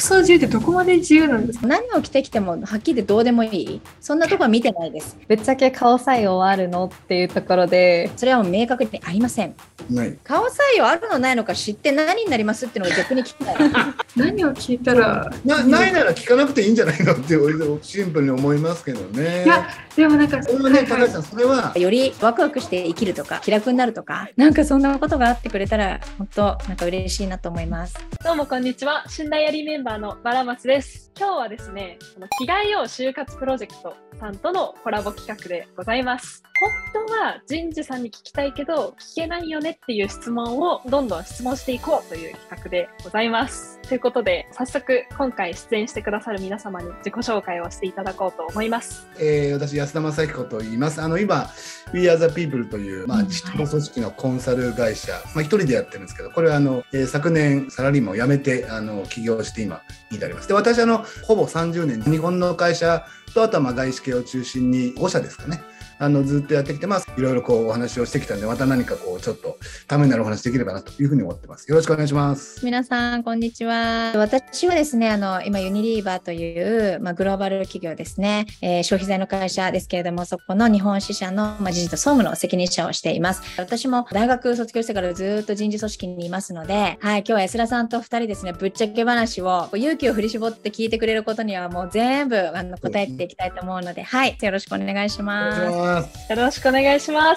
装自由ってどこまで自由なんですか？ 何を着てきてもはっきり言ってどうでもいい、そんなとこは見てないです。ぶっちゃけ顔採用あるのっていうところで、それはもう明確にありません。 ない。 顔採用あるのないのか知って何になりますっていうのが逆に聞きたい。 何を聞いたらないなら聞かなくていいんじゃないのってシンプルに思いますけどね。 いやでもなんかそれはね、高橋さん、それはよりワクワクして生きるとか気楽になるとか、なんかそんなことがあってくれたら本当なんか嬉しいなと思います。 どうもこんにちは、春大アリーメンバーのバラマスです。今日はですね、着替えよう就活プロジェクトさんとのコラボ企画でございます。本当は人事さんに聞きたいけど聞けないよねっていう質問をどんどん質問していこうという企画でございます。ということで早速今回出演してくださる皆様に自己紹介をしていただこうと思います。 私安田正彦と言います。今 We Are the People という、地方組織のコンサル会社、一人でやってるんですけど、これは昨年サラリーマンを辞めて起業して今に至ります。で、私ほぼ30年日本の会社と、あとは外資系を中心に5社ですかね、ずっとやってきてます。いろいろお話をしてきたんで、また何かちょっとためになるお話できればなというふうに思ってます。よろしくお願いします。 皆さんこんにちは。私はですね、今ユニリーバーという、グローバル企業ですね、消費財の会社ですけれども、そこの日本支社の、人事と総務の責任者をしています。私も大学卒業してからずっと人事組織にいますので、はい、今日は安田さんと2人ですね、ぶっちゃけ話を勇気を振り絞って聞いてくれることにはもう全部答えていきたいと思うので、はい、よろしくお願いします。 よろしくお願いします。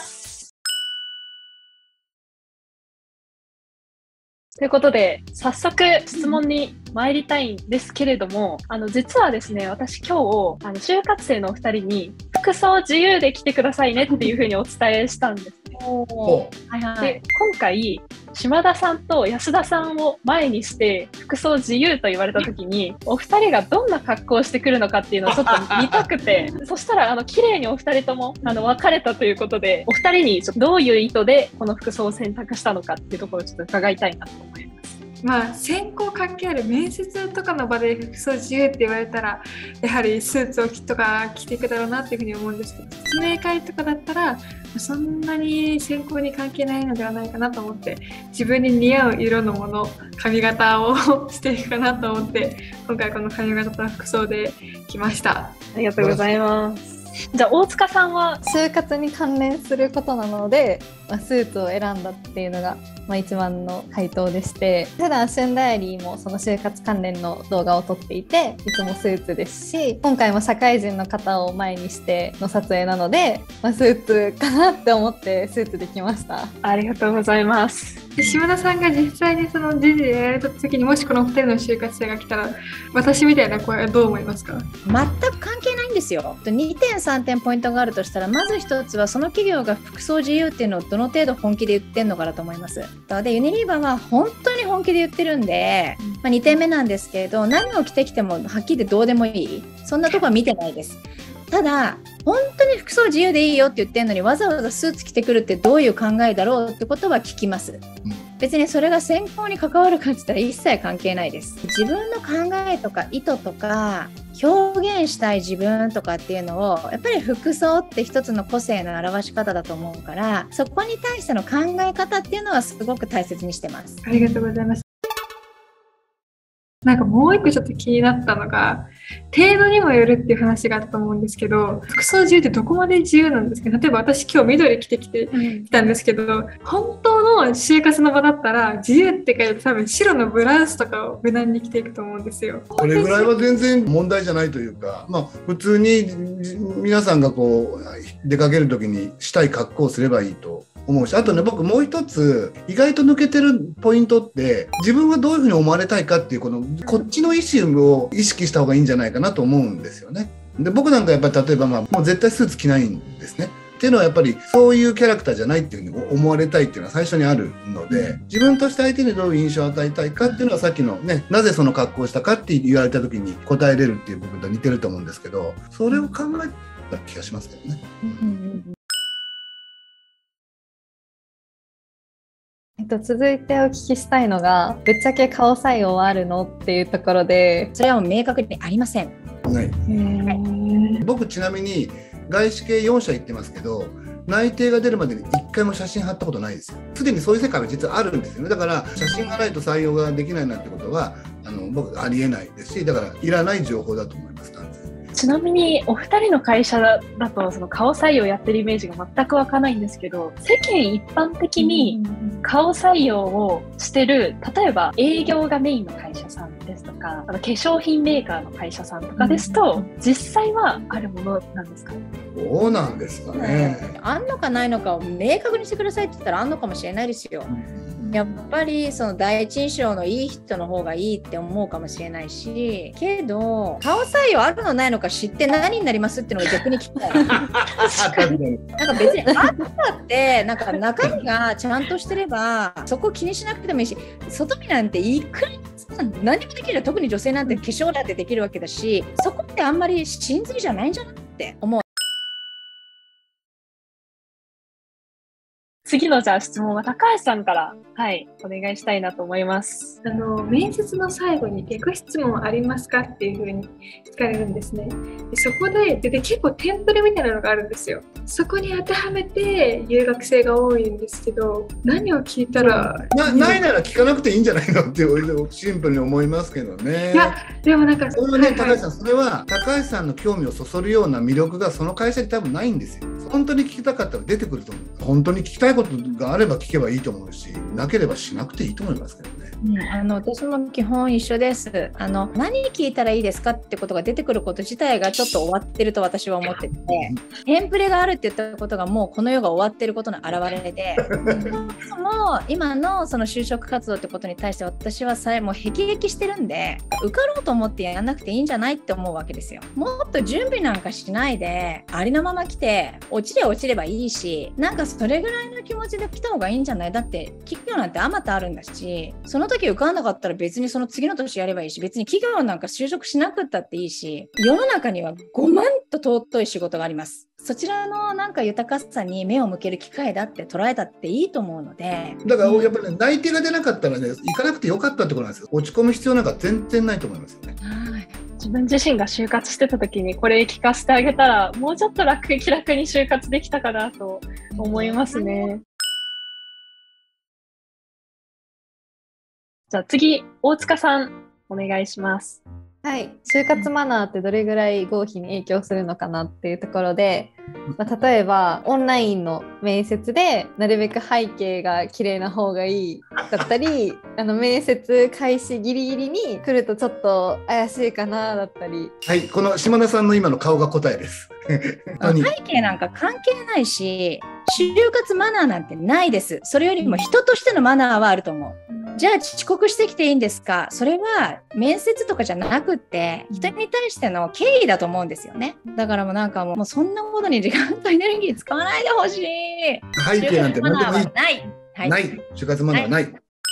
ということで早速質問に参りたいんですけれども、実はですね、私今日就活生のお二人に服装自由で着てくださいねっていうふうにお伝えしたんですね。で、今回島田さんと安田さんを前にして服装自由と言われた時に、お二人がどんな格好をしてくるのかっていうのをちょっと見たくてそしたら綺麗にお二人とも分かれたということで、お二人にちょっとどういう意図でこの服装を選択したのかっていうところをちょっと伺いたいなと思います。 選考関係ある面接とかの場で服装自由って言われたら、やはりスーツをとか着ていくだろうなっていうふうに思うんですけど、説明会とかだったらそんなに選考に関係ないのではないかなと思って、自分に似合う色のもの、髪型をしていくかなと思って、今回この髪型と服装で来ました。 ありがとうございます。じゃあ大塚さんは就活に関連することなので、スーツを選んだっていうのが、一番の回答でして、普段春大アリーもその就活関連の動画を撮っていて、いつもスーツですし、今回も社会人の方を前にしての撮影なので、スーツかなって思ってスーツで来ました。 ありがとうございます。 島田さんが実際にその人事でやられた時に、もしこの2人の就活生が来たら、私みたいな声はどう思いますか？ 全く関係ないんですよ。2点3点ポイントがあるとしたら、まず1つはその企業が服装自由っていうのをどの程度本気で言ってんのかなと思います。で、ユニリーバーは本当に本気で言ってるんで、2点目なんですけれど、何を着てきてもはっきり言ってどうでもいい、そんなとこは見てないです。ただ本当に服装自由でいいよって言ってるのに、わざわざスーツ着てくるってどういう考えだろうってことは聞きます。別にそれが選考に関わるかって言ったら一切関係ないです。自分の考えとか意図とか表現したい自分とかっていうのを、やっぱり服装って一つの個性の表し方だと思うから、そこに対しての考え方っていうのはすごく大切にしてます。 ありがとうございます。なんかもう一個ちょっと気になったのが、程度にもよるっていう話があったと思うんですけど、服装自由ってどこまで自由なんですか？例えば私今日緑着てきたんですけど、本当の就活の場だったら自由って書いて多分白のブラウスとかを無難に着ていくと思うんですよ。 これぐらいは全然問題じゃないというか、普通に皆さんが出かける時にしたい格好をすればいいと思うし、あとね、僕もう一つ意外と抜けてるポイントって、自分はどういうふうに思われたいかっていうこっちの意思を意識した方がいいんじゃないかなと思うんですよね。で、僕なんかやっぱり例えばもう絶対スーツ着ないんですね。っていうのはやっぱりそういうキャラクターじゃないっていうふうに思われたいっていうのは最初にあるので、自分として相手にどういう印象を与えたいかっていうのは、さっきのね、なぜその格好をしたかって言われた時に答えれるっていう部分と似てると思うんですけど、それを考えた気がしますけどね。 続いてお聞きしたいのが、ぶっちゃけ顔採用はあるのっていうところで、 それはもう明確にありません。 ない。僕ちなみに外資系4社行ってますけど、内定が出るまでに1回も写真貼ったことないですよ。すでにそういう世界は実はあるんですよね。だから写真がないと採用ができないなんてことは僕ありえないですし、だからいらない情報だと思います。完全に。 ちなみにお二人の会社だとその顔採用やってるイメージが全く湧かないんですけど、世間一般的に顔採用をしてる、例えば営業がメインの会社さんですとか、化粧品メーカーの会社さんとかですと、実際はあるものなんですか？ どうなんですかね。 あんのかないのかを明確にしてくださいって言ったらあんのかもしれないですよ。やっぱりその第一印象のいい人の方がいいって思うかもしれないし、けど顔採用あるのないのか知って何になりますっていうのが逆に聞きたい。なんか別にあったってなんか中身がちゃんとしてればそこ気にしなくてもいいし、外見なんていくら何もできる、特に女性なんて化粧だってできるわけだし、そこってあんまり真髄じゃないんじゃないって思う。 次のじゃあ質問は高橋さんから、はい、お願いしたいなと思います。 面接の最後に逆質問ありますかっていう風に聞かれるんですね。でそこで結構テンプレみたいなのがあるんですよ。そこに当てはめて言う学生が多いんですけど、何を聞いたらないなら聞かなくていいんじゃないのってシンプルに思いますけどね。 いやでもなんかそれはね、高橋さん、それは高橋さんの興味をそそるような魅力がその会社に多分ないんですよ。本当に聞きたかったら出てくると思う。本当に聞きたいことがあれば聞けばいいと思うし、なければしなくていいと思いますけどね。 私も基本一緒です。何聞いたらいいですかってことが出てくること自体がちょっと終わってると私は思ってて、テンプレがあるって言ったことがもうこの世が終わってることの表れで、その今のその就職活動ってことに対して私はもう辟易してるんで、受かろうと思ってやらなくていいんじゃないって思うわけですよ。もっと準備なんかしないでありのまま来て落ちればいいし、なんかそれぐらいの気持ちで来た方がいいんじゃない？だって企業なんてあまたあるんだし、その時受かんなかったら別にその次の年やればいいし、別に企業なんか就職しなくったっていいし、世の中には5万と尊い仕事があります。そちらのなんか豊かさに目を向ける機会だって捉えたっていいと思うので、 だからやっぱり、ね、内定が出なかったらね、行かなくてよかったってことなんですよ。落ち込む必要なんか全然ないと思いますよね。 自分自身が就活してた時にこれ聞かせてあげたら、もうちょっと気楽に就活できたかなと思いますね。じゃあ次、大塚さんお願いします。 はい、就活マナーってどれぐらい合否に影響するのかなっていうところで、例えばオンラインの面接でなるべく背景が綺麗な方がいいだったり、面接開始ギリギリに来るとちょっと怪しいかなだったり。 はい、この島田さんの今の顔が答えです。 背景なんか関係ないし、就活マナーなんてないです。それよりも人としてのマナーはあると思う。じゃあ遅刻してきていいんですか？それは面接とかじゃなくって人に対しての敬意だと思うんですよね。だからもうそんなことに時間とエネルギー使わないでほしい。 背景なんて何でもいい。 ない。はい、 ない。就活マナーはない。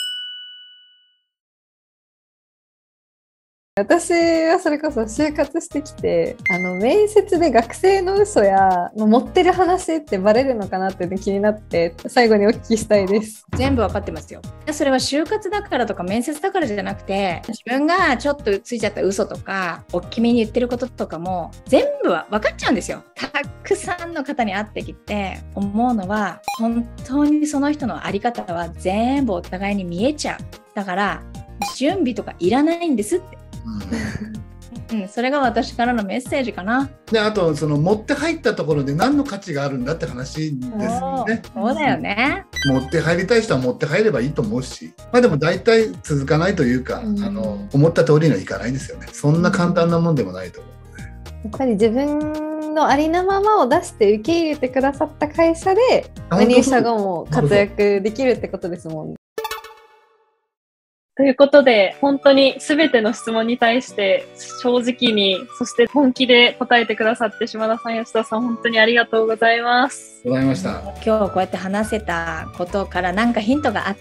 私はそれこそ就活してきて、面接で学生の嘘や持ってる話ってバレるのかなって気になって、最後にお聞きしたいです。 全部わかってますよ。それは就活だからとか面接だからじゃなくて、自分がちょっとついちゃった嘘とか大きめに言ってることとかも全部は分かっちゃうんですよ。たくさんの方に会ってきて思うのは、本当にその人の在り方は全部お互いに見えちゃう。だから準備とかいらないんですって。それが私からのメッセージかな。 で、あと持って入ったところで何の価値があるんだって話ですよね。 そうだよね。 持って入りたい人は持って入ればいいと思うし、でも大体続かないというか、思った通りにはいかないですよね。そんな簡単なもんでもないと思うので、 やっぱり自分のありのままを出して受け入れてくださった会社で入社後も活躍できるってことですもんね。 ということで、本当に全ての質問に対して正直に、そして本気で答えてくださって島田さん、吉田さん、本当にありがとうございます。 ございました。 今日こうやって話せたことからなんかヒントがあって、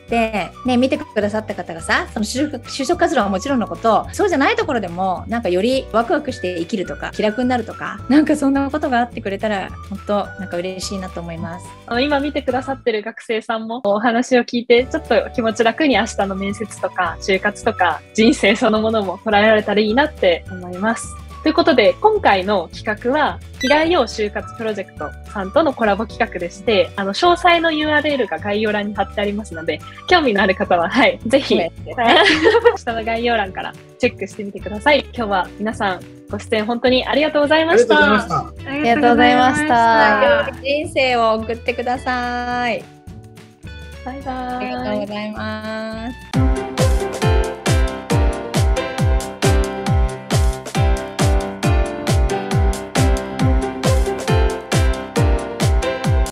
ね、見てくださった方がさ、その就職活動はもちろんのこと、そうじゃないところでもなんかよりワクワクして生きるとか気楽になるとか、なんかそんなことがあってくれたら本当なんか嬉しいなと思います。 今見てくださってる学生さんもお話を聞いてちょっと気持ち楽に明日の面接とか就活とか人生そのものも捉えられたらいいなって思います。 ということで、今回の企画は、着替えよう就活プロジェクトさんとのコラボ企画でして、詳細の URL が概要欄に貼ってありますので、興味のある方は、はい、ぜひ、下の概要欄からチェックしてみてください。今日は皆さん、ご出演本当にありがとうございました。 ありがとうございました。 人生を送ってください。 バイバイ。 ありがとうございます。